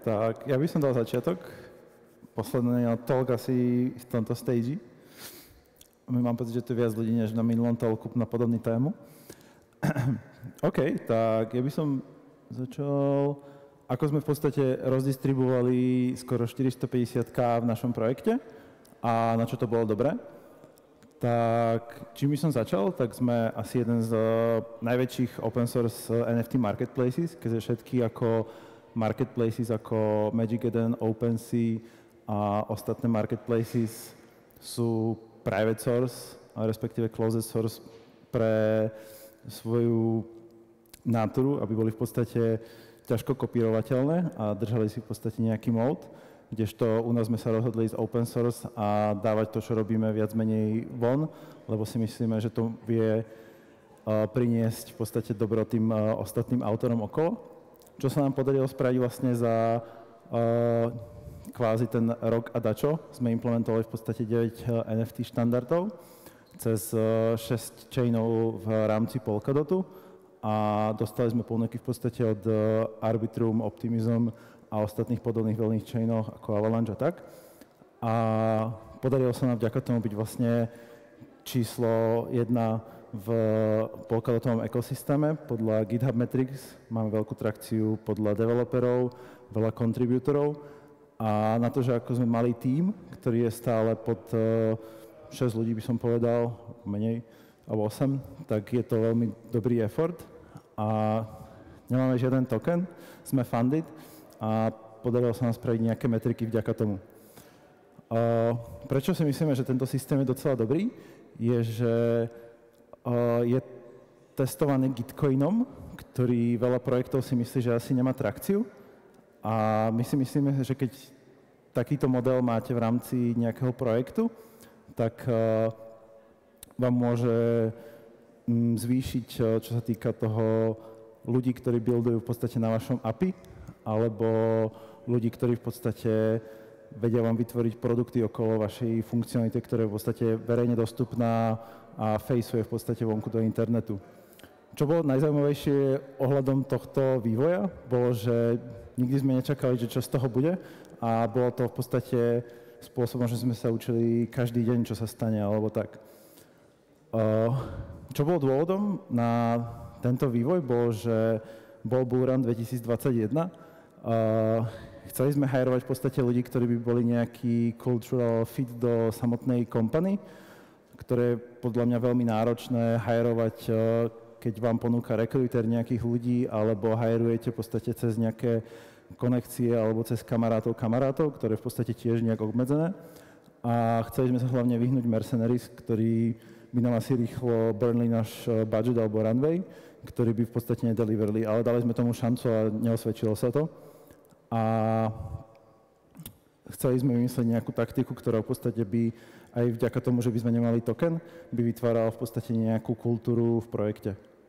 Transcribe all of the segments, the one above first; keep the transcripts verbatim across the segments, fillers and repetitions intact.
tak ja by som dal začiatok. Posledný talk asi v tomto stage. Mám pocit, že tu je viac ľudí, než na minulom talku na podobný tému. OK, tak ja by som začal, ako sme v podstate rozdistribuovali skoro štyristopäťdesiat tisíc v našom projekte a na čo to bolo dobré. Tak čím by som začal, tak sme asi jeden z najväčších open source en ef tí marketplaces, keďže všetky ako marketplaces ako Magic Eden, OpenSea a ostatné marketplaces sú private source, respektíve closed source pre svoju natúru, aby boli v podstate ťažko kopírovateľné a držali si v podstate nejaký mód. Kdežto u nás sme sa rozhodli z open source a dávať to, čo robíme, viac menej von, lebo si myslíme, že to vie uh, priniesť v podstate dobro tým uh, ostatným autorom okolo. Čo sa nám podarilo spraviť vlastne za uh, kvázi ten rok a dačo, sme implementovali v podstate deväť en ef tí štandardov cez uh, šesť chainov v rámci Polkadotu a dostali sme ponuky v podstate od uh, Arbitrum, Optimism a ostatných podobných veľných chainoch ako Avalanche a tak. A podarilo sa nám vďaka tomu byť vlastne číslo jedna v Polkadotovom ekosystéme podľa GitHub Metrics. Máme veľkú trakciu podľa developerov, veľa contributorov a na to, že ako sme mali tím, ktorý je stále pod šesť ľudí, by som povedal, menej, alebo osem, tak je to veľmi dobrý effort a nemáme žiaden token, sme funded, a podarilo sa nám spraviť nejaké metriky vďaka tomu. Uh, prečo si myslíme, že tento systém je docela dobrý? Je, že uh, je testovaný Gitcoinom, ktorý veľa projektov si myslí, že asi nemá trakciu. A my si myslíme, že keď takýto model máte v rámci nejakého projektu, tak uh, vám môže um, zvýšiť, uh, čo sa týka toho ľudí, ktorí buildujú v podstate na vašom á pé í, alebo ľudí, ktorí v podstate vedia vám vytvoriť produkty okolo vašej funkcionality, ktorá je v podstate verejne dostupná a faceuje v podstate vonku do internetu. Čo bolo najzaujímavejšie ohľadom tohto vývoja, bolo, že nikdy sme nečakali, že čo z toho bude a bolo to v podstate spôsobom, že sme sa učili každý deň, čo sa stane, alebo tak. Čo bolo dôvodom na tento vývoj, bolo, že bol Bullrun dvetisícdvadsaťjeden. Uh, chceli sme hajrovať v podstate ľudí, ktorí by boli nejaký cultural fit do samotnej company, ktoré je podľa mňa veľmi náročné hajrovať, uh, keď vám ponúka rekruter nejakých ľudí, alebo hajrujete v podstate cez nejaké konekcie alebo cez kamarátov kamarátov, ktoré je v podstate tiež nejak obmedzené. A chceli sme sa hlavne vyhnúť mercenaries, ktorí by nám asi rýchlo burnli náš budget alebo runway, ktorí by v podstate nedeliverli, ale dali sme tomu šancu a neosvedčilo sa to. A chceli sme vymyslieť nejakú taktiku, ktorá v podstate by aj vďaka tomu, že by sme nemali token, by vytvárala v podstate nejakú kultúru v projekte.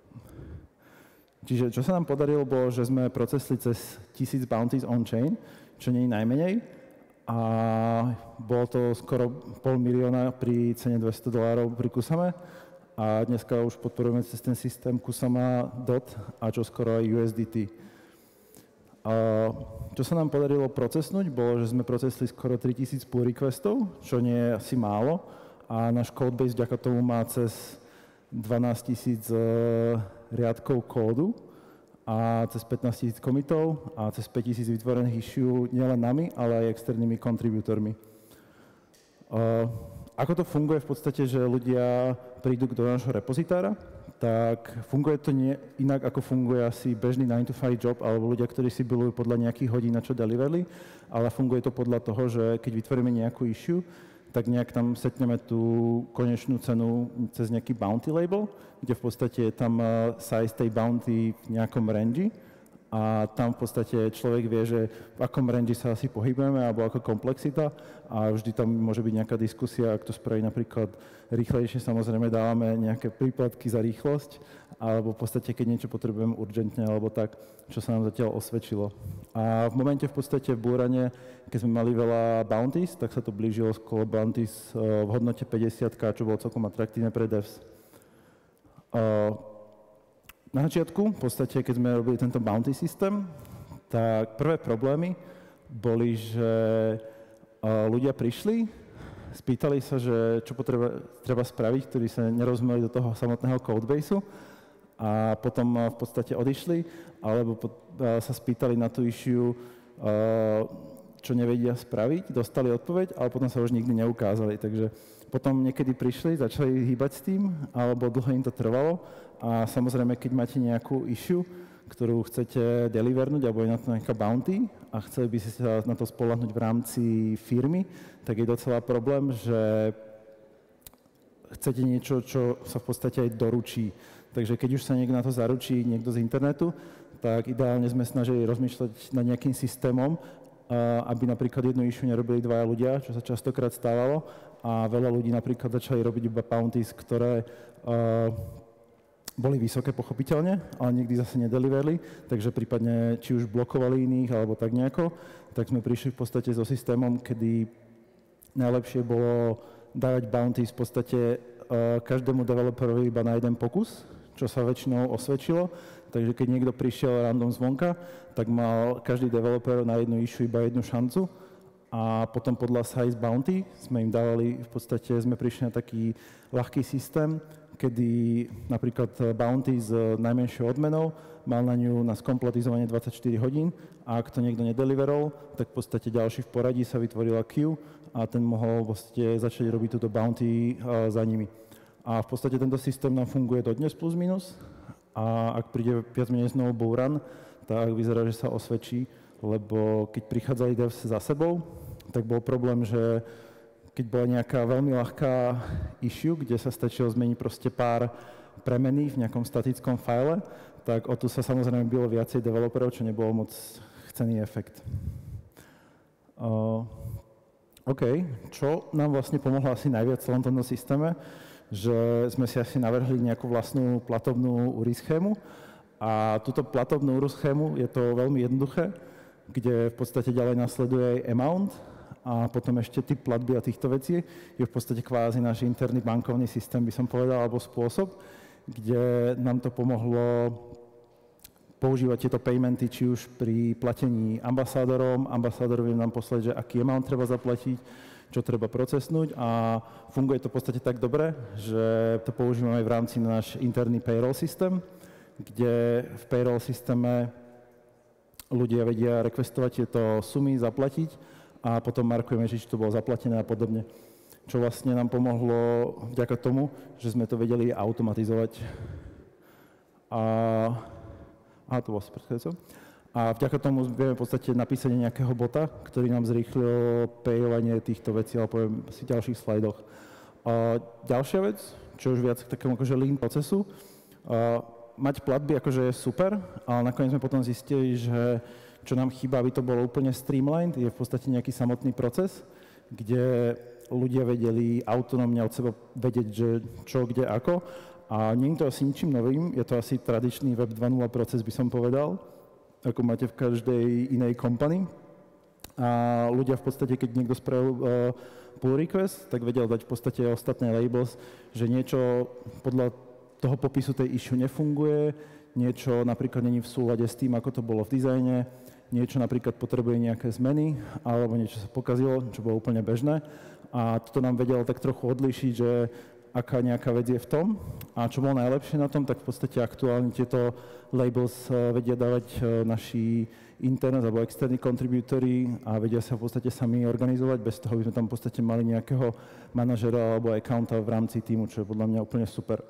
Čiže čo sa nám podarilo, bolo, že sme procesli cez tisíc bounties on-chain, čo nie je najmenej. A bolo to skoro pol milióna pri cene dvesto dolárov pri Kusame. A dneska už podporujeme cez ten systém Kusama dot a čo skoro aj ú es dé té. A čo sa nám podarilo procesnúť, bolo, že sme procesli skoro tritisíc pull requestov, čo nie je asi málo. A náš codebase vďaka tomu má cez dvanásťtisíc riadkov kódu a cez pätnásť tisíc commitov a cez päť tisíc vytvorených issue nielen nami, ale aj externými contributormi. Uh, ako to funguje v podstate, že ľudia prídu do nášho repozitára, tak funguje to nie inak, ako funguje asi bežný nine to five job alebo ľudia, ktorí si bilujú podľa nejakých hodín, na čo deliverli, ale funguje to podľa toho, že keď vytvoríme nejakú issue, tak nejak tam setneme tú konečnú cenu cez nejaký bounty label, kde v podstate je tam size tej bounty v nejakom range a tam v podstate človek vie, že v akom range sa asi pohybujeme alebo ako komplexita a vždy tam môže byť nejaká diskusia, ak to spraví napríklad rýchlejšie, samozrejme dávame nejaké príplatky za rýchlosť alebo v podstate keď niečo potrebujeme urgentne alebo tak, čo sa nám zatiaľ osvedčilo. A v momente v podstate v Bullrune, keď sme mali veľa bounties, tak sa to blížilo skolo bounties v hodnote päťdesiat, čo bolo celkom atraktívne pre devs. Na začiatku, v podstate, keď sme robili tento bounty systém, tak prvé problémy boli, že ľudia prišli, spýtali sa, že čo potreba, treba spraviť, ktorí sa nerozumeli do toho samotného codebaseu a potom v podstate odišli, alebo sa spýtali na tú issue, čo nevedia spraviť, dostali odpoveď, ale potom sa už nikdy neukázali. Takže potom niekedy prišli, začali hýbať s tým, alebo dlho im to trvalo a samozrejme, keď máte nejakú issue, ktorú chcete delivernúť, alebo je na to nejaká bounty a chceli by ste sa na to spoľahnúť v rámci firmy, tak je docela problém, že chcete niečo, čo sa v podstate aj doručí. Takže keď už sa niekto na to zaručí, niekto z internetu, tak ideálne sme snažili rozmýšľať nad nejakým systémom, aby napríklad jednu issue nerobili dvaja ľudia, čo sa častokrát stávalo, a veľa ľudí napríklad začali robiť iba bounties, ktoré boli vysoké pochopiteľne, ale nikdy zase nedeliverli, takže prípadne či už blokovali iných alebo tak nejako, tak sme prišli v podstate so systémom, kedy najlepšie bolo dávať bounties v podstate uh, každému developerovi iba na jeden pokus, čo sa väčšinou osvedčilo, takže keď niekto prišiel random zvonka, tak mal každý developer na jednu issue iba jednu šancu a potom podľa size bounty sme im dávali, v podstate sme prišli na taký ľahký systém, kedy napríklad bounty s najmenšou odmenou mal na ňu na skompletizovanie dvadsaťštyri hodín a ak to niekto nedeliverol, tak v podstate ďalší v poradí sa vytvorila queue a ten mohol v podstate začať robiť túto bounty uh, za nimi. A v podstate tento systém nám funguje dodnes plus minus a ak príde viac menej znovu bull run, tak vyzerá, že sa osvedčí, lebo keď prichádzali devs za sebou, tak bol problém, že keď bola nejaká veľmi ľahká issue, kde sa stačilo zmeniť proste pár premení v nejakom statickom file, tak o tu sa samozrejme bylo viacej developerov, čo nebolo moc chcený efekt. Uh, OK, čo nám vlastne pomohlo asi najviac v celom tomto systéme, že sme si asi navrhli nejakú vlastnú platovnú U R I schému a túto platovnú U R I schému je to veľmi jednoduché, kde v podstate ďalej nasleduje aj amount, a potom ešte typ platby a týchto vecí je v podstate kvázi náš interný bankovný systém, by som povedal, alebo spôsob, kde nám to pomohlo používať tieto paymenty, či už pri platení ambasádorom, ambasádorovi nám poslať, že aký amount treba zaplatiť, čo treba procesnúť a funguje to v podstate tak dobre, že to používame v rámci náš interný payroll systém, kde v payroll systéme ľudia vedia requestovať tieto sumy, zaplatiť a potom markujeme, či to bolo zaplatené a podobne. Čo vlastne nám pomohlo vďaka tomu, že sme to vedeli automatizovať. A, a to bolo super. A vďaka tomu vieme v podstate napísať nejakého bota, ktorý nám zrýchlil payovanie týchto vecí, ale poviem si v ďalších slajdoch. A ďalšia vec, čo už viac k takému akože lean procesu, a mať platby akože je super, ale nakoniec sme potom zistili, že čo nám chýba, aby to bolo úplne streamlined, je v podstate nejaký samotný proces, kde ľudia vedeli autonómne od seba vedieť, že čo, kde, ako. A nie je to asi ničím novým, je to asi tradičný web dva bodka nula proces, by som povedal, ako máte v každej inej company. A ľudia v podstate, keď niekto spravil uh, pull request, tak vedel dať v podstate ostatné labels, že niečo podľa toho popisu tej issue nefunguje, niečo napríklad není v súlade s tým, ako to bolo v dizajne, niečo napríklad potrebuje nejaké zmeny, alebo niečo sa pokazilo, čo bolo úplne bežné. A toto nám vedelo tak trochu odlíšiť, že aká nejaká vec je v tom. A čo bolo najlepšie na tom, tak v podstate aktuálne tieto labels vedia dávať naši interní alebo externí contributory a vedia sa v podstate sami organizovať, bez toho by sme tam v podstate mali nejakého manažera alebo accounta v rámci týmu, čo je podľa mňa úplne super.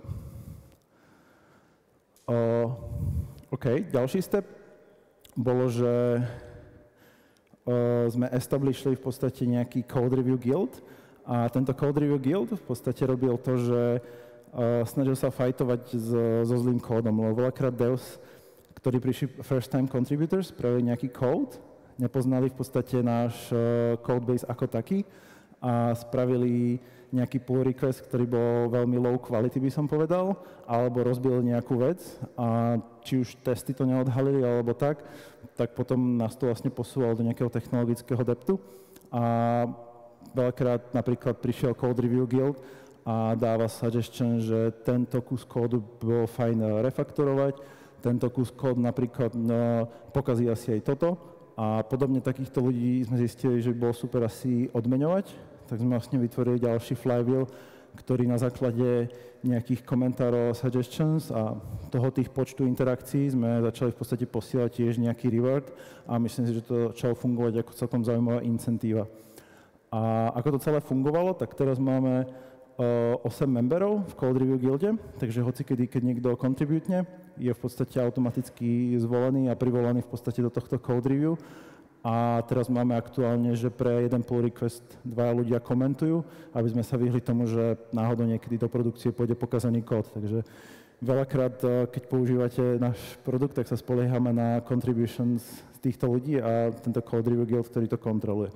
Uh, OK, ďalší step bolo, že uh, sme establishli v podstate nejaký code review guild a tento code review guild v podstate robil to, že uh, snažil sa fightovať s, so zlým kódom, lebo veľakrát devs, ktorí prišli first time contributors, spravili nejaký code, nepoznali v podstate náš uh, codebase ako taký a spravili nejaký pull request, ktorý bol veľmi low quality, by som povedal, alebo rozbil nejakú vec a či už testy to neodhalili alebo tak, tak potom nás to vlastne posúval do nejakého technologického deptu a veľakrát napríklad prišiel Code Review Guild a dáva suggestion, že tento kus kódu bolo fajn refaktorovať, tento kus kódu napríklad no, pokazí asi aj toto A podobne takýchto ľudí sme zistili, že by bolo super asi odmeňovať, tak sme vlastne vytvorili ďalší flywheel, ktorý na základe nejakých komentárov, suggestions a toho tých počtu interakcií sme začali v podstate posielať tiež nejaký reward a myslím si, že to začalo fungovať ako celkom zaujímavá incentíva. A ako to celé fungovalo, tak teraz máme uh, osem memberov v Code Review Guilde, takže hocikedy, keď niekto contributne, je v podstate automaticky zvolený a privolaný v podstate do tohto Code Review. A teraz máme aktuálne, že pre jeden pull request dvaja ľudia komentujú, aby sme sa vyhli tomu, že náhodou niekedy do produkcie pôjde pokazaný kód. Takže veľakrát, keď používate náš produkt, tak sa spoliehame na contributions z týchto ľudí a tento Code Review Guild, ktorý to kontroluje.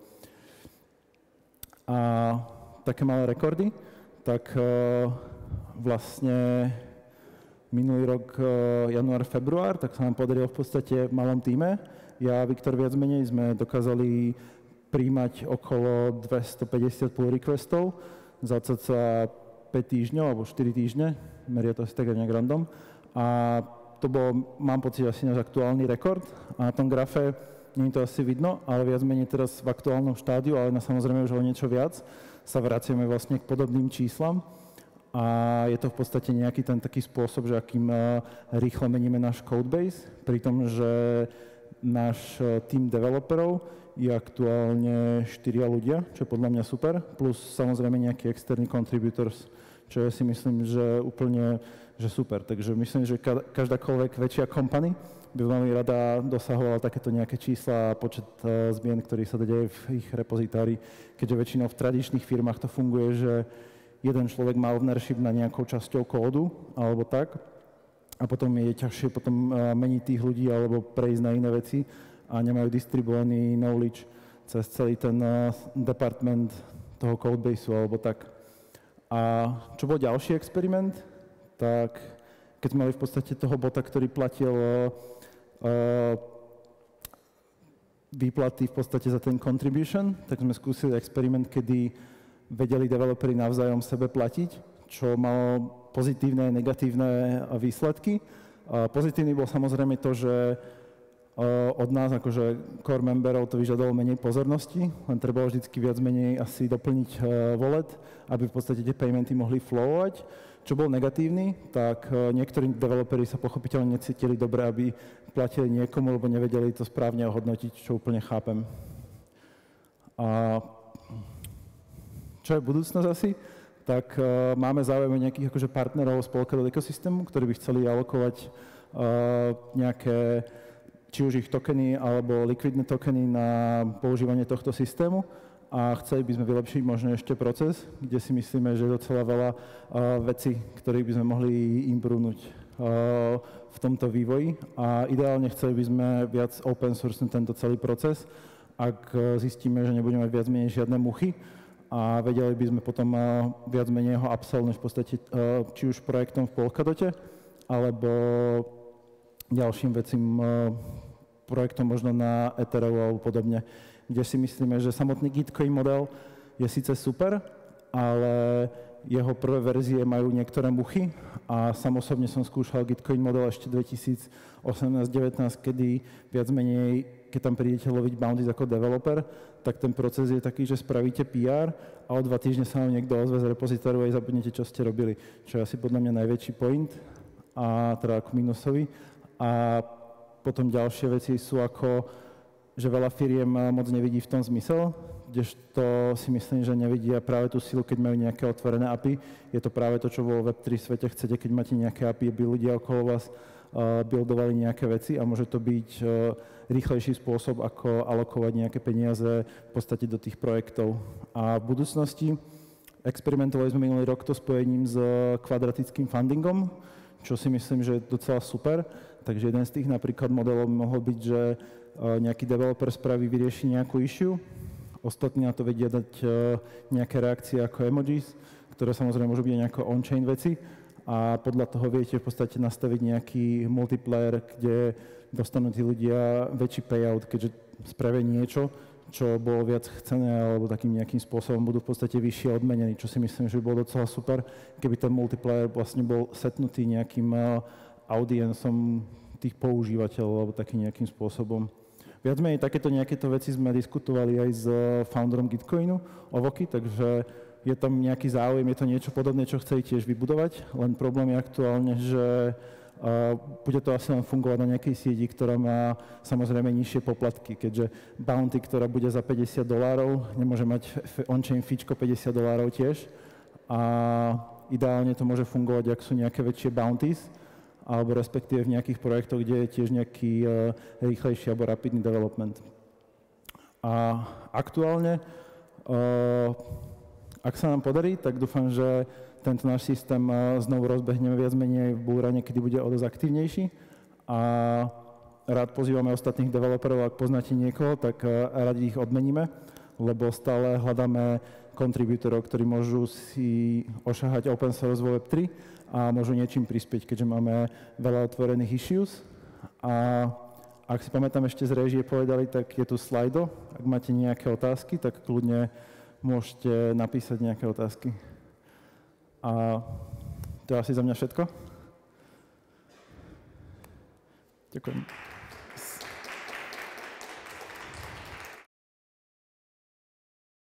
A také malé rekordy, tak vlastne minulý rok, január, február, tak sa nám podarilo v podstate v malom týme. Ja a Viktor viac menej sme dokázali príjmať okolo dvestopäťdesiat pull requestov za cca päť týždňov alebo štyri týždne, meria to asi tak nejak random. A to bol, mám pocit, asi náš aktuálny rekord. A na tom grafe nie je to asi vidno, ale viac menej teraz v aktuálnom štádiu, ale na samozrejme už o niečo viac, sa vraciame vlastne k podobným číslam. A je to v podstate nejaký ten taký spôsob, že akým rýchlo meníme náš codebase, pri tom, že náš tým developerov je aktuálne štyria ľudia, čo je podľa mňa super, plus samozrejme nejaký externý contributors, čo ja si myslím, že úplne že super. Takže myslím, že každákoľvek väčšia company by veľmi rada dosahovala takéto nejaké čísla a počet zmien, ktorý sa deje v ich repozitári, keďže väčšinou v tradičných firmách to funguje, že jeden človek má ownership na nejakou časťou kódu alebo tak, a potom je ťažšie potom meniť tých ľudí alebo prejsť na iné veci a nemajú distribuovaný knowledge cez celý ten department toho codebaseu alebo tak. A čo bol ďalší experiment, tak keď sme mali v podstate toho bota, ktorý platil uh, výplaty v podstate za ten contribution, tak sme skúsili experiment, kedy vedeli developeri navzájom sebe platiť, čo malo pozitívne a negatívne výsledky. Pozitívny bol samozrejme to, že od nás, akože core memberov, to vyžadovalo menej pozornosti, len treba vždycky viac menej asi doplniť wallet, aby v podstate tie paymenty mohli flowovať. Čo bol negatívny, tak niektorí developeri sa pochopiteľne necítili dobre, aby platili niekomu, lebo nevedeli to správne ohodnotiť, čo úplne chápem. A čo je budúcnosť asi? Tak uh, máme záujem nejakých akože partnerov z Polkadot ekosystému, ktorí by chceli alokovať uh, nejaké, či už ich tokeny alebo likvidné tokeny na používanie tohto systému a chceli by sme vylepšiť možno ešte proces, kde si myslíme, že je docela veľa uh, vecí, ktorých by sme mohli improvenúť uh, v tomto vývoji a ideálne chceli by sme viac open source tento celý proces, ak uh, zistíme, že nebudeme viac menej žiadne muchy, a vedeli by sme potom viac menej ho upsellnúť v podstate či už projektom v Polkadote, alebo ďalším vecím projektom možno na Ethereum alebo podobne, kde si myslíme, že samotný Gitcoin model je síce super, ale jeho prvé verzie majú niektoré muchy a sam osobne som skúšal Gitcoin model ešte dvetisícosemnásť devätnásť, kedy viac menej, keď tam prídete loviť bounties ako developer, tak ten proces je taký, že spravíte pé er a o dva týždne sa vám niekto ozve z repozitáru a zabudnete, čo ste robili, čo je asi podľa mňa najväčší point, a teda ako minusový. A potom ďalšie veci sú ako, že veľa firiem moc nevidí v tom zmysel, kdežto si myslím, že nevidia práve tú silu, keď majú nejaké otvorené á pé í. Je to práve to, čo vo web tri svete chcete, keď máte nejaké á pé í, aby ľudia okolo vás uh, buildovali nejaké veci a môže to byť uh, rýchlejší spôsob, ako alokovať nejaké peniaze v podstate do tých projektov. A v budúcnosti experimentovali sme minulý rok to spojením s kvadratickým fundingom, čo si myslím, že je docela super. Takže jeden z tých napríklad modelov mohol byť, že nejaký developer spraví, vyrieši nejakú issue, ostatní na to vedia dať nejaké reakcie ako emojis, ktoré samozrejme môžu byť nejaké on-chain veci a podľa toho viete v podstate nastaviť nejaký multiplayer, kde dostanú tí ľudia väčší payout, keďže spravia niečo, čo bolo viac chcené alebo takým nejakým spôsobom budú v podstate vyššie odmenení, čo si myslím, že by bolo docela super, keby ten multiplayer vlastne bol setnutý nejakým audiencom tých používateľov alebo takým nejakým spôsobom. Viac menej takéto nejakéto veci sme diskutovali aj s founderom Gitcoinu, Ovoky, takže je tam nejaký záujem, je to niečo podobné, čo chceli tiež vybudovať, len problém je aktuálne, že uh, bude to asi len fungovať na nejakej sieti, ktorá má samozrejme nižšie poplatky, keďže bounty, ktorá bude za päťdesiat dolárov, nemôže mať on-chain fíčko päťdesiat dolárov tiež a ideálne to môže fungovať, ak sú nejaké väčšie bounties, alebo respektíve v nejakých projektoch, kde je tiež nejaký uh, rýchlejší alebo rapidný development. A aktuálne, uh, ak sa nám podarí, tak dúfam, že tento náš systém uh, znovu rozbehneme viac menej v Bullrune, kedy bude o dosť aktívnejší. A rád pozývame ostatných developerov, ak poznáte niekoho, tak uh, radi ich odmeníme, lebo stále hľadáme kontribútorov, ktorí môžu si ošahať open source vo web tri a môžu niečím prispieť, keďže máme veľa otvorených issues. A ak si pamätám, ešte z réžie povedali, tak je tu Slido. Ak máte nejaké otázky, tak kľudne môžete napísať nejaké otázky. A to je asi za mňa všetko. Ďakujem.